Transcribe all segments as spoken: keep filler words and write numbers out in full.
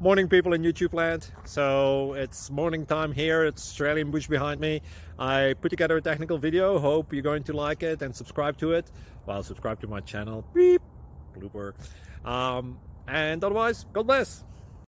Morning, people in YouTube land. So it's morning time here. It's Australian bush behind me. I put together a technical video. Hope you're going to like it and subscribe to it. Well, subscribe to my channel. Beep. Blooper. Um, and otherwise, God bless.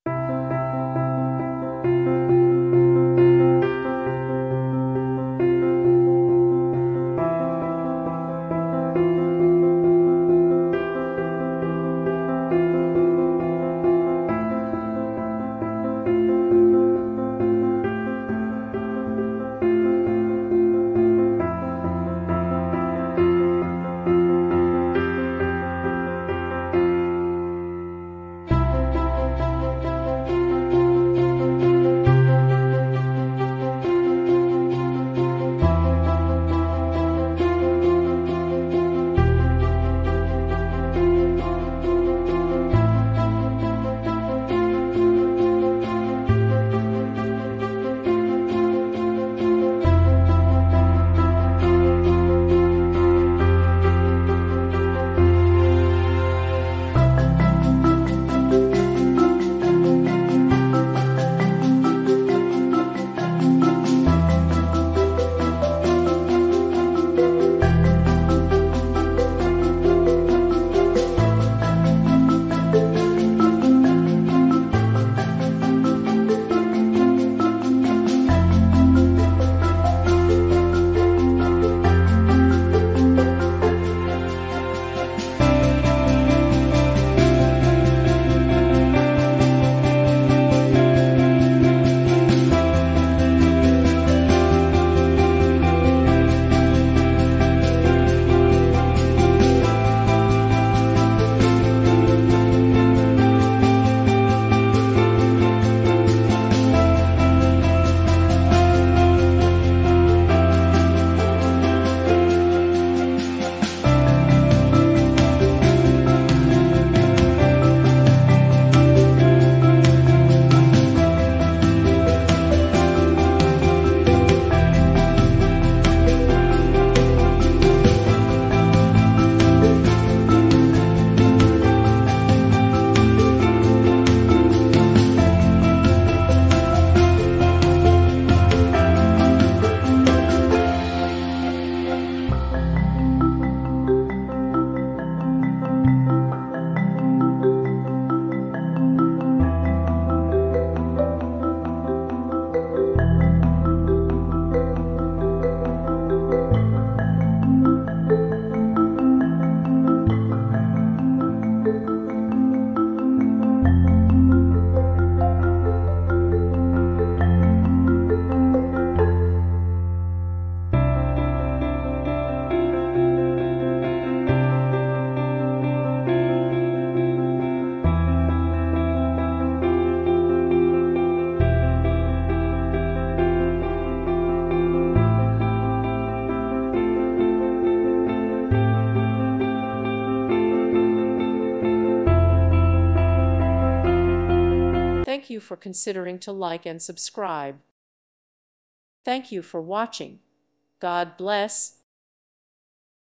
Thank you for considering to like and subscribe. Thank you for watching. God bless.